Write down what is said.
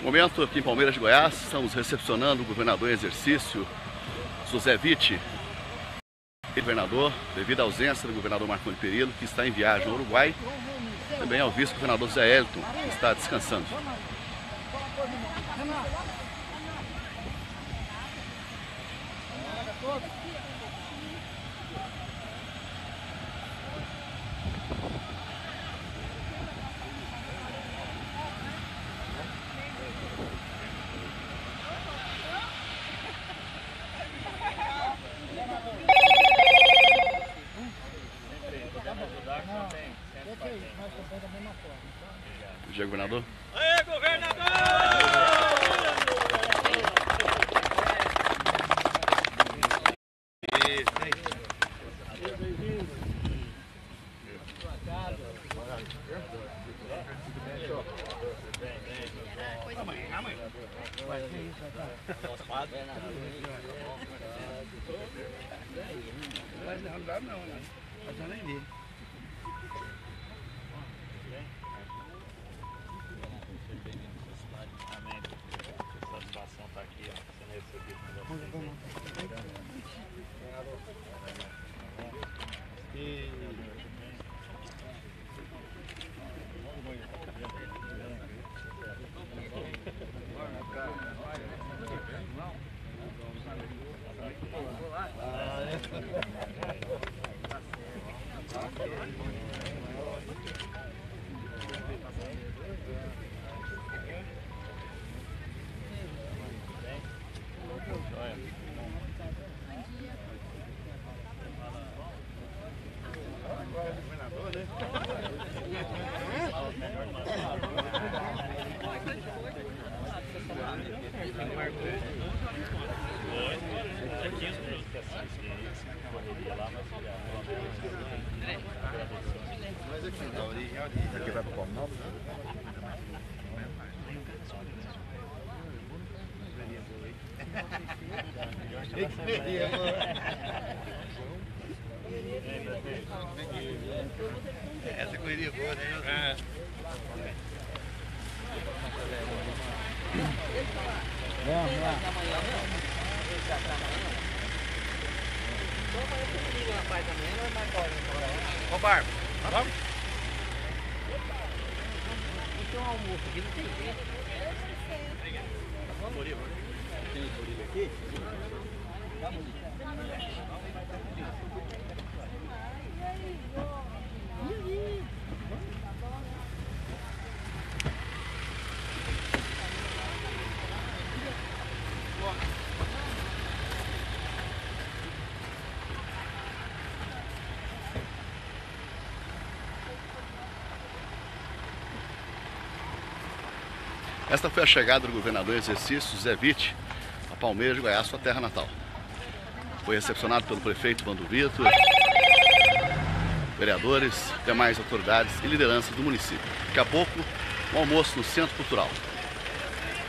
Momento aqui em Palmeiras de Goiás, estamos recepcionando o governador em exercício, José Witt, governador, devido à ausência do governador Marconi Perillo, que está em viagem ao Uruguai, também ao vice-governador Zé Elton, que está descansando. Bom dia, governador. Aê, governador! Não dá não, né? Mas eu nem vi. A satisfação está aqui, sendo recebido. Aqui vai pro Palmo Novo? Essa correria boa, né? Vamos lá. Ô Barba, vamos? Tem um almoço aqui, não tem jeito. Tem o Murilo aqui? Esta foi a chegada do governador em exercício, José Witt, a Palmeiras de Goiás, sua terra natal. Foi recepcionado pelo prefeito Vando Vitor, vereadores, demais autoridades e lideranças do município. Daqui a pouco, um almoço no Centro Cultural.